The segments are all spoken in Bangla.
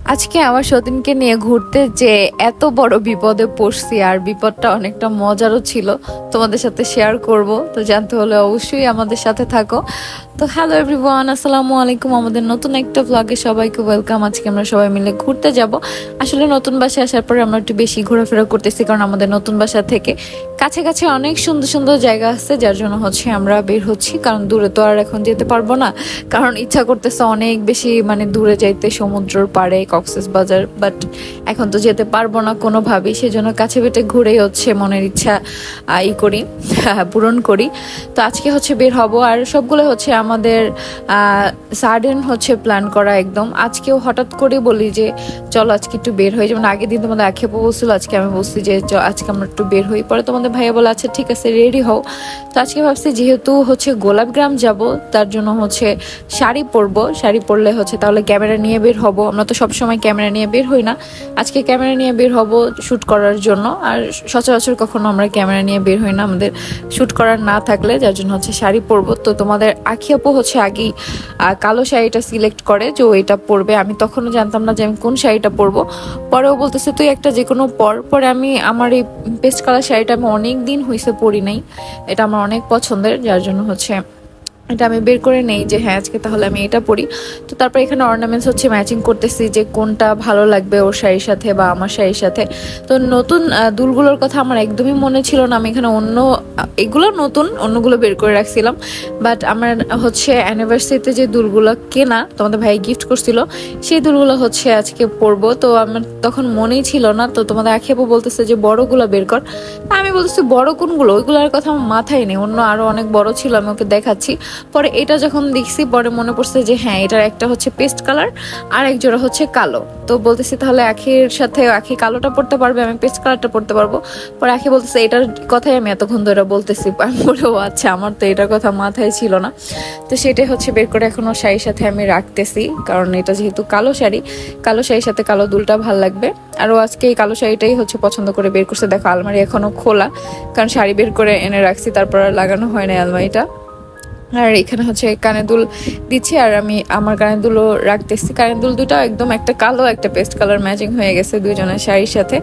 আজকে আমার সতীনকে নিয়ে ঘুরতে যে এত বড় বিপদে পড়ছি, আর বিপদটা অনেকটা মজারও ছিল, তোমাদের সাথে শেয়ার করব। তো জানতে হলে অবশ্যই আমাদের সাথে থাকো। তো হ্যালো এভরিওয়ান, আসসালামু আলাইকুম। আমাদের নতুন একটা ব্লগে সবাইকে ওয়েলকাম। আজকে আমরা সবাই মিলে ঘুরতে যাব। আসলে নতুন বাসায় আসার পরে আমরা একটু বেশি ঘোরাফেরা করতেছি, কারণ আমাদের নতুন বাসা থেকে কাছে কাছে অনেক সুন্দর সুন্দর জায়গা আছে, যার জন্য আমরা বের হচ্ছি। কারণ দূরে তো আর এখন যেতে পারবো না, কারণ ইচ্ছা করতেছে অনেক বেশি দূরে যাইতে, সমুদ্রের পাড়ে, কক্সবাজার, বাট এখন তো যেতে পারবো না কোনোভাবেই। সেজন্য কাছে পিঠে ঘুরেই মনের ইচ্ছা পূরণ করি। তো আজকে বের হব, আর সবগুলো আমাদের সাডেন প্ল্যান করা একদম। আজকেও হঠাৎ করে বলি যে চলো আজকে একটু বের হই, যেমন আগের দিন তোমাদের আক্ষেপও বলছিল, আজকে আমি বলছি যে আজকে আমরা একটু বের হই। পরে তোমাদের ভাইয়া বলে আচ্ছা ঠিক আছে রেডি হও। তো আজকে ভাবছি যেহেতু গোলাপগ্রাম যাব, তার জন্য শাড়ি পরবো। শাড়ি পরলে তাহলে ক্যামেরা নিয়ে বের হব। আমরা তো সবসময় ক্যামেরা নিয়ে বের হই না, আজকে ক্যামেরা নিয়ে বের হব শ্যুট করার জন্য। আর সচরাচর কখনো আমরা ক্যামেরা নিয়ে বের হই না আমাদের শ্যুট করার না থাকলে, যার জন্য শাড়ি পরবো। তো তোমাদের আখি আপু আগেই কালো শাড়িটা সিলেক্ট করে যে এটা পরবে। আমি তখনও জানতাম না যে আমি কোন শাড়িটা পরবো। পরেও বলতেছে তুই একটা যে কোনো পরে আমি আমার এই পেস্ট কালার শাড়িটা আমি অনেক দিন হয়েছে পরি নাই, এটা আমার অনেক পছন্দের, যার জন্য এটা আমি বের করে নেই যে হ্যাঁ আজকে তাহলে আমি এটা পরি। তো তারপর এখানে অর্নামেন্টস ম্যাচিং করতেছি যে কোনটা ভালো লাগবে ওর শাড়ির সাথে বা আমার শাড়ির সাথে। তো নতুন দুলগুলোর কথা আমার একদমই মনে ছিল না, আমি এখানে এগুলো নতুন অন্যগুলো বের করে রাখছিলাম। বাট আমার অ্যানিভার্সারিতে যে দুলগুলো কেনা তোমাদের ভাই গিফট করছিল, সেই দুলগুলো আজকে পরবো। তো আমার তখন মনেই ছিল না। তো তোমাদের আক্ষেপও বলতেছে যে বড়গুলো বের কর। আমি বলতেছি বড় কোনগুলো, ওইগুলোর কথা আমার মাথায় নেই, অন্য আরো অনেক বড় ছিল, আমি ওকে দেখাচ্ছি। পরে এটা যখন দেখছি পরে মনে পড়ছে যে হ্যাঁ এটার একটা পেস্ট কালার আর এক জোড়া কালো। তো বলতেছি তাহলে আখির সাথে আখি কালোটা পড়তে পারবে, আমি পেস্ট কালারটা পড়তে পারবো। পরে আখি বলতেছে এটার কথাই আমি এতক্ষণ ধরে বলতেছি। আমি বলবো আচ্ছা, আমার তো এটার কথা মাথায় ছিল না। তো সেটাই বের করে এখনো শাড়ির সাথে আমি রাখতেছি, কারণ এটা যেহেতু কালো শাড়ি, কালো শাড়ির সাথে কালো দুলটা ভাল লাগবে। আর ও আজকে এই কালো শাড়িটাই পছন্দ করে বের করছে। দেখো আলমারি এখনো খোলা, কারণ শাড়ি বের করে এনে রাখছি, তারপর আর লাগানো হয় না আলমারিটা। আর এখানে কানে দুল দিচ্ছি, আর আমি আমার কানে দুলও রাখতেছি। কানে দুল দুটো একদম, একটা কালো একটা পেস্ট কালার ম্যাচিং হয়ে গেছে দুইজনের শাড়ির সাথে।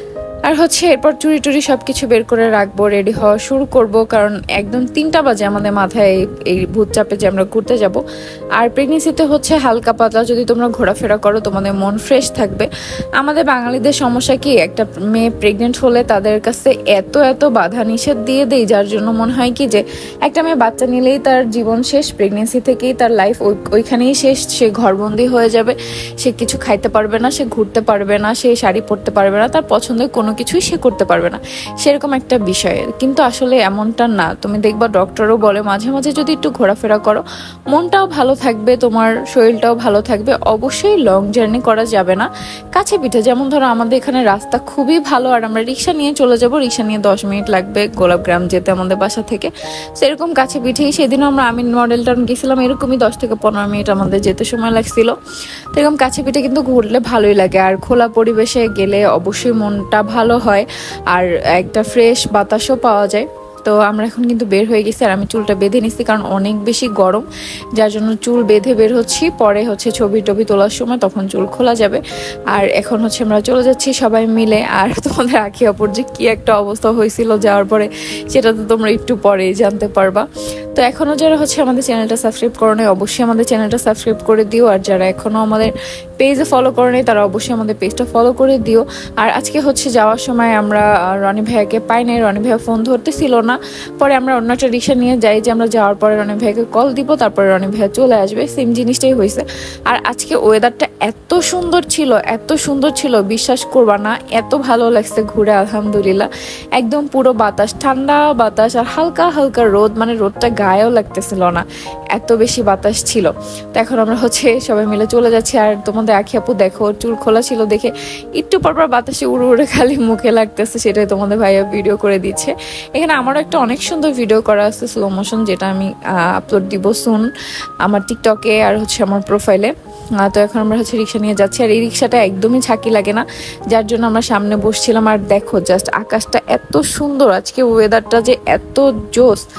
আর এরপর চুড়ি টুড়ি সবকিছু বের করে রাখবো, রেডি হওয়া শুরু করব, কারণ একদম 3টা বাজে আমাদের মাথায় এই ভূত চাপে যে আমরা ঘুরতে যাব। আর প্রেগনেন্সিতে হালকা পাতলা যদি তোমরা ঘোরাফেরা করো তোমাদের মন ফ্রেশ থাকবে। আমাদের বাঙালিদের সমস্যা কি, একটা মেয়ে প্রেগনেন্ট হলে তাদের কাছে এত এত বাধা নিষেধ দিয়ে দেয়, যার জন্য মনে হয় কি যে একটা মেয়ে বাচ্চা নিলেই তার জীবন শেষ, প্রেগনেন্সি থেকেই তার লাইফ ওইখানেই শেষ, সে ঘরবন্দি হয়ে যাবে, সে কিছু খাইতে পারবে না, সে ঘুরতে পারবে না, সে শাড়ি পরতে পারবে না, তার পছন্দের কোনো কিছুই সে করতে পারবে না, সেরকম একটা বিষয়। কিন্তু আসলে এমনটা না। তুমি দেখবা ডক্টরও বলে মাঝে মাঝে যদি একটু ঘোরাফেরা করো মনটাও ভালো থাকবে, তোমার শরীরটাও ভালো থাকবে। অবশ্যই লং জার্নি করা যাবে না, কাছে পিঠে। যেমন ধরো আমাদের এখানে রাস্তা খুবই ভালো, আর আমরা রিক্সা নিয়ে চলে যাব, রিক্সা নিয়ে 10 মিনিট লাগবে গোলাপগ্রাম যেতে আমাদের বাসা থেকে। সেরকম কাছে পিঠেই সেদিনও আমরা আমিন মডেল টাউন গেছিলাম, এরকমই 10 থেকে 15 মিনিট আমাদের যেতে সময় লাগছিল। তো এরকম কাছে পিঠে কিন্তু ঘুরলে ভালোই লাগে, আর খোলা পরিবেশে গেলে অবশ্যই মনটা ভালো হয়, আর একটা ফ্রেশ বাতাসও পাওয়া যায়। তো আমরা এখন কিন্তু বের হয়ে গেছি, আর আমি চুলটা বেঁধে নিচ্ছি, কারণ অনেক বেশি গরম, যার জন্য চুল বেঁধে বের হচ্ছি। পরে ছবি টবি তোলার সময় তখন চুল খোলা যাবে। আর এখন আমরা চলে যাচ্ছি সবাই মিলে। আর তোমাদের আখি অপর যে কি একটা অবস্থা হয়েছিল যাওয়ার পরে, সেটা তো তোমরা একটু পরে জানতে পারবা। তো এখনও যারা আমাদের চ্যানেলটা সাবস্ক্রাইব করো নাই, অবশ্যই আমাদের চ্যানেলটা সাবস্ক্রাইব করে দিও। আর যারা এখনও আমাদের পেজে ফলো করে নাই, তারা অবশ্যই আমাদের পেজটা ফলো করে দিও। আর আজকে যাওয়ার সময় আমরা রনি ভাইয়াকে পাই নাই, রনি ভাইয়া ফোন ধরতেছিল না। পরে আমরা অন্য একটা রিক্সা নিয়ে যাই, যে আমরা যাওয়ার পরে রনি ভাইয়াকে কল দিব, তারপরে রনি ভাইয়া চলে আসবে। সেম জিনিসটাই হয়েছে। আর আজকে ওয়েদারটা এত সুন্দর ছিল, এত সুন্দর ছিল, বিশ্বাস করবা না, এত ভালো লাগছে ঘুরে, আলহামদুলিল্লাহ। একদম পুরো বাতাস, ঠান্ডা বাতাস, আর হালকা হালকা রোদ, রোদটা গায়েও লাগতেছিল না, এত বেশি বাতাস ছিল। তো এখন আমরা সবাই মিলে চলে যাচ্ছি। আর তোমাদের আখি আপু দেখো চুল খোলা ছিল দেখে একটু পরপর বাতাসে উড়ে উড়ে খালি মুখে লাগতেছে, সেটাই তোমাদের ভাইয়া ভিডিও করে দিচ্ছে। এখানে আমারও একটা অনেক সুন্দর ভিডিও করা আছে স্লো মোশন, যেটা আমি আপলোড দিব সুন আমার টিকটকে আর আমার প্রোফাইলে। তো এখন আমরা রিক্সা নিয়ে যাচ্ছি, আর এই রিক্সাটা একদমই ঝাঁকি লাগে না, যার জন্য আমরা সামনে বসছিলাম। আর দেখো জাস্ট আকাশটা এত সুন্দর, আজকে ওয়েদারটা যে এত জোস,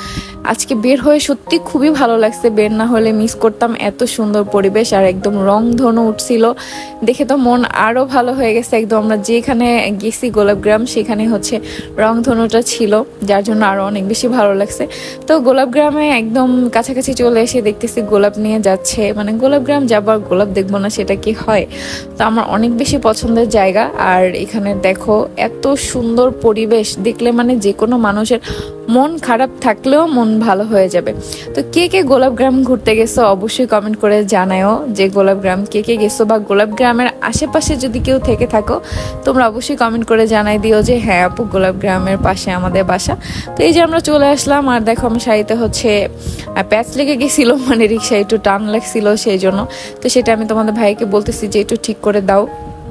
আজকে বের হয়ে সত্যি খুবই ভালো লাগছে, বের না হলে মিস করতাম এত সুন্দর পরিবেশ আর একদম রংধনু উঠছিল দেখে তো মন আরো ভালো হয়ে গেছে। একদম আমরা যেখানে গেছি গোলাপগ্রাম সেখানে হচ্ছে রংধনুটা ছিল, যার জন্য আরো অনেক বেশি ভালো লাগছে। তো গোলাপগ্রামে একদম কাছাকাছি চলে এসে দেখতেছি গোলাপ নিয়ে যাচ্ছে, মানে গোলাপগ্রাম যাবার গোলাপ দেখবো না সেটা কি হয়। তো আমার অনেক বেশি পছন্দের জায়গা। আর এখানে দেখো এত সুন্দর পরিবেশ দেখলে মানে যে কোনো মানুষের মন খারাপ থাকলেও মন ভালো হয়ে যাবে। তো কে কে গোলাপগ্রাম ঘুরতে গেছো অবশ্যই কমেন্ট করে জানাও যে গোলাপগ্রাম কে কে গেছো, বা গোলাপগ্রামের আশেপাশে যদি কেউ থেকে থাকো তোমরা অবশ্যই কমেন্ট করে জানাই দিও যে হ্যাঁ আপু গোলাপগ্রামের পাশে আমাদের বাসা। তো এই যে আমরা চলে আসলাম, আর দেখো আমার শাড়িতে হচ্ছে প্যাচ লেগে গেছিল, মানে রিক্সায় একটু টান লাগছিল সেই জন্য। তো সেটা আমি তোমাদের ভাইকে বলতেছি যে একটু ঠিক করে দাও।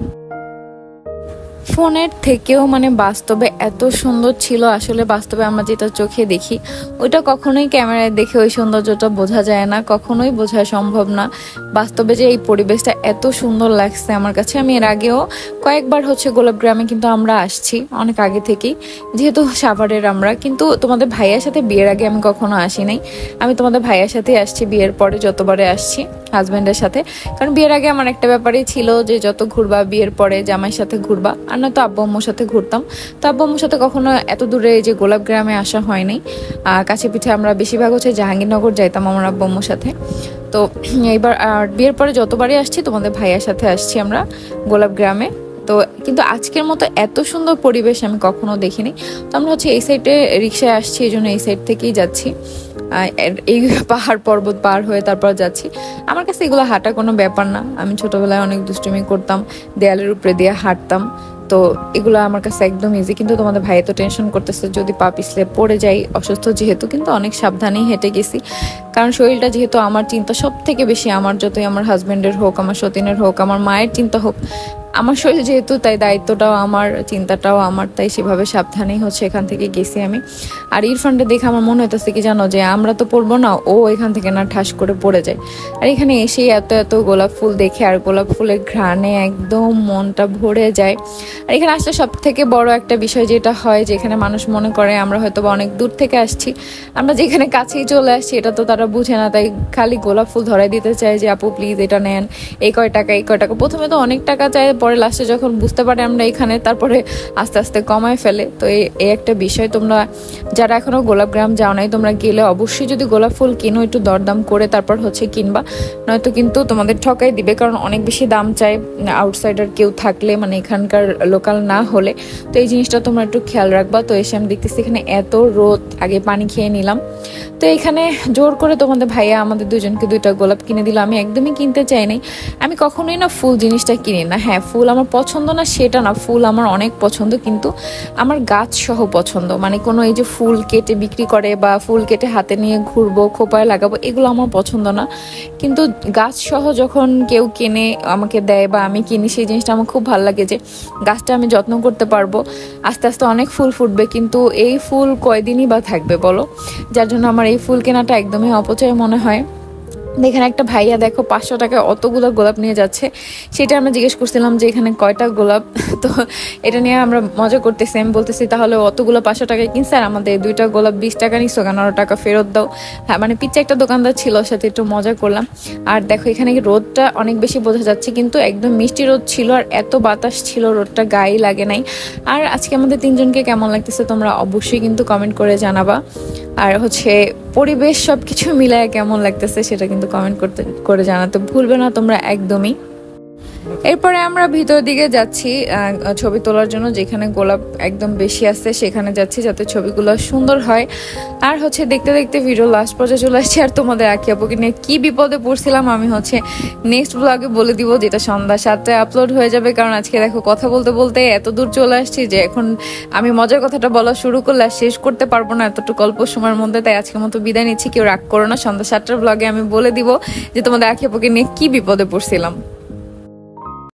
ফোনের থেকেও মানে বাস্তবে এত সুন্দর ছিল, আসলে বাস্তবে আমরা যেটা চোখে দেখি ওইটা কখনোই ক্যামেরায় দেখে ওই সৌন্দর্যটা বোঝা যায় না, কখনোই বোঝা সম্ভব না। বাস্তবে যে এই পরিবেশটা এত সুন্দর লাগছে আমার কাছে, আমি এর আগেও কয়েকবার হচ্ছে গোলাপগ্রামে কিন্তু আমরা আসছি অনেক আগে থেকেই, যেহেতু সাভারের আমরা, কিন্তু তোমাদের ভাইয়ার সাথে বিয়ের আগে আমি কখনো আসি নাই। আমি তোমাদের ভাইয়ার সাথে আসছি, বিয়ের পরে যতবারে আসছি হাজব্যান্ডের সাথে, কারণ বিয়ের আগে আমার একটা ব্যাপারই ছিল যে যত ঘুরবা বিয়ের পরে জামাইয়ের সাথে ঘুরবা, আর না তো আব্বু আম্মুর সাথে ঘুরতাম। তো আব্বু আম্মুর সাথে কখনো এত দূরে যে গোলাপগ্রামে আসা হয়নি। কাছে পিঠে আমরা বেশিরভাগ হচ্ছে জাহাঙ্গীরনগর যাইতাম আমার আব্বু আম্মুর সাথে। তো এইবার বিয়ের পরে যতবারই আসছি তোমাদের ভাইয়ার সাথে আসছি আমরা গোলাপগ্রামে। তো কিন্তু আজকের মতো এত সুন্দর পরিবেশ আমি কখনো দেখিনি। তো আমরা হচ্ছে এই সাইডে রিক্সায় আসছি, এই জন্য এই সাইড থেকেই যাচ্ছি, এই পাহাড় পর্বত পার হয়ে তারপর যাচ্ছি। আমার কাছে এগুলো হাঁটা কোনো ব্যাপার না, আমি ছোটবেলায় অনেক দুষ্টুমি করতাম, দেয়ালের উপরে দিয়ে হাঁটতাম, তো এগুলো আমার কাছে একদম ইজি। কিন্তু তোমাদের ভাই তো টেনশন করতেছে যদি পা পিছলে পড়ে যাই, অসুস্থ যেহেতু, কিন্তু অনেক সাবধানেই হেঁটে গেছি, কারণ শরীরটা যেহেতু আমার চিন্তা সব থেকে বেশি, আমার যতই আমার হাজবেন্ডের হোক, আমার সতীনের হোক, আমার মায়ের চিন্তা হোক, আমার শরীর যেহেতু, তাই দায়িত্বটাও আমার, চিন্তাটাও আমার, তাই সেভাবে সাবধানেই হচ্ছে এখান থেকে গেছি আমি। আর ইরফানটা দেখে আমার মনে হইতেছে কি জানো, যে আমরা তো পড়বো না, ও এখান থেকে না ঠাস করে পড়ে যায়। আর এখানে এসেই এত এত গোলাপ ফুল দেখে আর গোলাপ ফুলের ঘ্রাণে একদম মনটা ভরে যায়। আর এখানে আসলে সব থেকে বড় একটা বিষয় যেটা হয়, যে এখানে মানুষ মনে করে আমরা হয়তো বা অনেক দূর থেকে আসছি, আমরা যেখানে কাছেই চলে আসছি, এটা তো তারা বুঝে না, তাই খালি গোলাপ ফুল ধরাই দিতে চায় যে আপু প্লিজ এটা নেন, এই কয় টাকা এই কয় টাকা। প্রথমে তো অনেক টাকা চায়, পরে লাস্টে যখন বুঝতে পারে আমরা এখানে, তারপরে আস্তে আস্তে কমায় ফেলে। তো এই একটা বিষয়, তোমরা যারা এখনো গোলাপগ্রাম যাও নাই, তোমরা গেলে অবশ্যই যদি গোলাপ ফুল কিনো একটু দরদাম করে তারপর হচ্ছে কিনবা, নয়তো কিন্তু তোমাদের ঠকাই দিবে, কারণ অনেক বেশি দাম চায় আউটসাইডার কেউ থাকলে, মানে এখানকার লোকাল না হলে। তো এই জিনিসটা তোমরা একটু খেয়াল রাখবা। তো এসে আমি দেখতেছি এখানে এত রোদ, আগে পানি খেয়ে নিলাম। তো এখানে জোর করে তোমাদের ভাইয়া আমাদের দুজনকে 2টা গোলাপ কিনে দিল, আমি একদমই কিনতে চাই নাই। আমি কখনোই না ফুল জিনিসটা কিনি না, হ্যাঁ ফুল আমার পছন্দ না সেটা না, ফুল আমার অনেক পছন্দ, কিন্তু আমার গাছ সহ পছন্দ, মানে কোনো এই যে ফুল কেটে বিক্রি করে বা ফুল কেটে হাতে নিয়ে ঘুরবো খোপায় লাগাবো এগুলো আমার পছন্দ না। কিন্তু গাছ সহ যখন কেউ কিনে আমাকে দেয় বা আমি কিনি, সেই জিনিসটা আমার খুব ভালো লাগে, যে গাছটা আমি যত্ন করতে পারবো, আস্তে আস্তে অনেক ফুল ফুটবে, কিন্তু এই ফুল কয়দিনই বা থাকবে বলো, যার জন্য আমার এই ফুল কেনাটা একদমই অপচয় মনে হয়। এখানে একটা ভাইয়া দেখো 500 টাকায় অতগুলো গোলাপ নিয়ে যাচ্ছে, সেটা আমরা জিজ্ঞেস করছিলাম যে এখানে কয়টা গোলাপ। তো এটা নিয়ে আমরা মজা করতেছি, আমি বলতেছি তাহলে অতগুলো 500 টাকায় কিনছে, আর আমাদের 2টা গোলাপ 20 টাকা নিচ্ছ কেন, 10 টাকা ফেরত দাও। হ্যাঁ মানে পিচ্ছে একটা দোকানদার ছিল, ওর সাথে একটু মজা করলাম। আর দেখো এখানে রোদটা অনেক বেশি বোঝা যাচ্ছে, কিন্তু একদম মিষ্টি রোদ ছিল, আর এত বাতাস ছিল, রোদটা গায়ে লাগে নাই। আর আজকে আমাদের 3জনকে কেমন লাগতেছে তোমরা অবশ্যই কিন্তু কমেন্ট করে জানাবা। আর হচ্ছে পরিবেশ সবকিছু মিলায় কেমন লাগতেছে সেটা কিন্তু কমেন্ট করে জানাতে ভুলবে না তোমরা একদমই। এরপরে আমরা ভিতর দিকে যাচ্ছি ছবি তোলার জন্য, যেখানে গোলাপ একদম বেশি আছে সেখানে যাচ্ছি, যাতে ছবিগুলো সুন্দর হয়। আর হচ্ছে দেখতে দেখতে ভিডিও লাস্ট পর্যায়ে চলে আসছে। আর তোমাদের আঁকি আপুকে নিয়ে কি বিপদে পড়ছিলাম আমি হচ্ছে নেক্সট ব্লগে বলে দিব, যেটা সন্ধ্যা 7টায় আপলোড হয়ে যাবে। কারণ আজকে দেখো কথা বলতে বলতে এত দূর চলে আসছি যে এখন আমি মজার কথাটা বলা শুরু করলে আর শেষ করতে পারবো না এতটুকু অল্প সময়ের মধ্যে। তাই আজকের মতো বিদায় নিচ্ছি, কেউ রাগ করো না। সন্ধ্যা 7টার ব্লগে আমি বলে দিব যে তোমাদের আঁকি আপুকে নিয়ে কি বিপদে পড়ছিলাম।